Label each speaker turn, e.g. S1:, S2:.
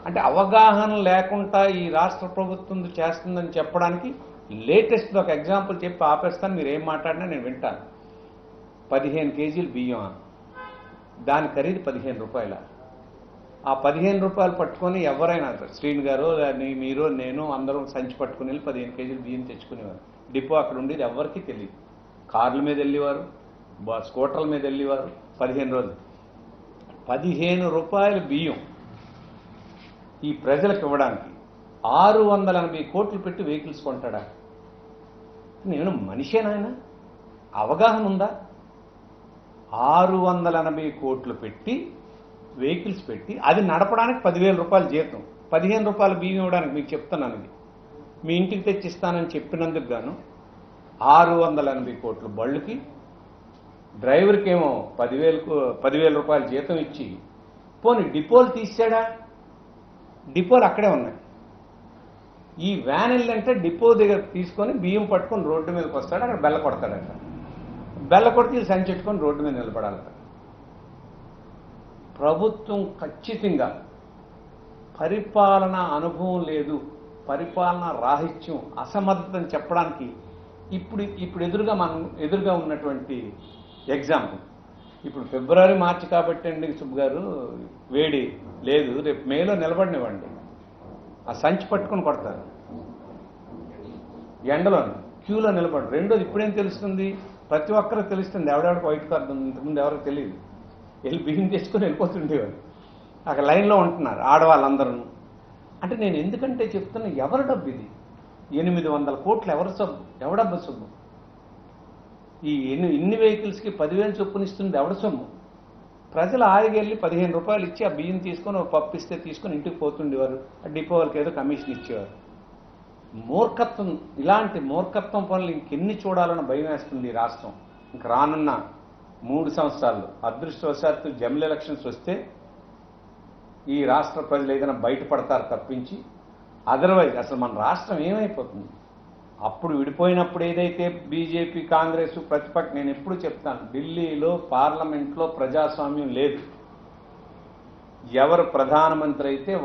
S1: అంటే అవగాహన లేకుండా ఈ రాష్ట్ర ప్రభుత్వం చేస్తుందని చెప్పడానికి లేటెస్ట్ ఒక ఎగ్జాంపుల్ చెప్పి ఆపేస్తాను. మీరు ఏం మాట్లాడినా నేను వింటాను. 15 కేజీలు బియ్యం, దాని ఖరీదు 15 రూపాయల. ఆ 15 రూపాయలు పట్టుకొని ఎవరైనా శ్రీని గారు మీరు నేను అందరం సంచి పట్టుకుని వెళ్ళి 15 కేజీలు బియ్యం తెచ్చుకునేవారు. డిపో అక్కడ ఉండేది ఎవరికి తెలియదు. కార్ల మీద వెళ్ళేవారు, స్కూటర్ల మీద వెళ్ళేవారు. 15 రోజులు 15 రూపాయల బియ్యం ఈ ప్రజలకు ఇవ్వడానికి 680 కోట్లు పెట్టి వెహికల్స్ కొంటాడా? నేను మనిషేనాయన? అవగాహన ఉందా? 680 కోట్లు పెట్టి వెహికల్స్ పెట్టి అది నడపడానికి 10,000 రూపాయల జీతం, 15 రూపాయల బియ్యం ఇవ్వడానికి మీకు చెప్తున్నాను. ఇది మీ ఇంటికి తెచ్చిస్తానని చెప్పినందుకు గాను 680 కోట్లు బళ్ళుకి, డ్రైవర్కి ఏమో 10,000 రూపాయల జీతం ఇచ్చి, పోనీ డిపోలు తీసాడా? డిపోలు అక్కడే ఉన్నాయి. ఈ వ్యాన్ వెళ్ళంటే డిపో దగ్గర తీసుకొని బియ్యం పట్టుకొని రోడ్డు మీదకి వస్తాడు, అక్కడ బెల్ల కొడతాడట. బెల్ల కొడితే సంచెట్టుకొని రోడ్డు మీద నిలబడాలట. ప్రభుత్వం ఖచ్చితంగా పరిపాలన అనుభవం లేదు, పరిపాలన రాహిత్యం, అసమర్థతని చెప్పడానికి ఇప్పుడు ఎదురుగా ఉన్నటువంటి ఎగ్జాంపుల్. ఇప్పుడు ఫిబ్రవరి మార్చి కాబట్టి అండి సుబ్బు గారు వేడి లేదు, రేపు మేలో నిలబడినివ్వండి, ఆ సంచి పట్టుకొని కొడతారు ఎండలో, క్యూలో నిలబడి. రెండోది ఇప్పుడేం తెలుస్తుంది, ప్రతి ఒక్కరికి తెలుస్తుంది ఎవడెవడికి వైట్ కార్డు ఉంది, ఇంతకుముందు ఎవరికి తెలియదు. వెళ్ళి బియ్యం తెచ్చుకొని వెళ్ళిపోతుండేవారు. అక్కడ లైన్లో ఉంటున్నారు ఆడవాళ్ళందరూ. అంటే నేను ఎందుకంటే చెప్తున్నా, ఎవరి డబ్బు ఇది? 800 కోట్లు ఎవరి సొమ్ము? ఎవడబ్బ సొమ్ము? ఈ ఇన్ని వెహికల్స్కి 10,000 చొప్పున ఇస్తుంది ఎవడ సొమ్ము? ప్రజలు హాయిగా వెళ్ళి 15 రూపాయలు ఇచ్చి ఆ బియ్యం తీసుకొని ఒక పప్పు ఇస్తే తీసుకొని ఇంటికి పోతుండేవారు. ఆ డిపో వాళ్ళకి ఏదో కమిషన్ ఇచ్చేవారు. మూర్ఖత్వం, ఇలాంటి మూర్ఖత్వం పనులు ఇంకెన్ని చూడాలని భయం వేస్తుంది ఈ రాష్ట్రం. ఇంక రానున్న 3 సంవత్సరాలు అదృష్టవశాత్తు జమిల్ ఎలక్షన్స్ వస్తే ఈ రాష్ట్ర ప్రజలు ఏదైనా బయటపడతారు తప్పించి, అదర్వైజ్ అసలు మన రాష్ట్రం ఏమైపోతుంది? అప్పుడు విడిపోయినప్పుడు ఏదైతే బీజేపీ, కాంగ్రెస్, ప్రతిపక్షం, నేను ఎప్పుడు చెప్తాను, ఢిల్లీలో పార్లమెంట్లో ప్రజాస్వామ్యం లేదు. ఎవరు ప్రధానమంత్రి అయితే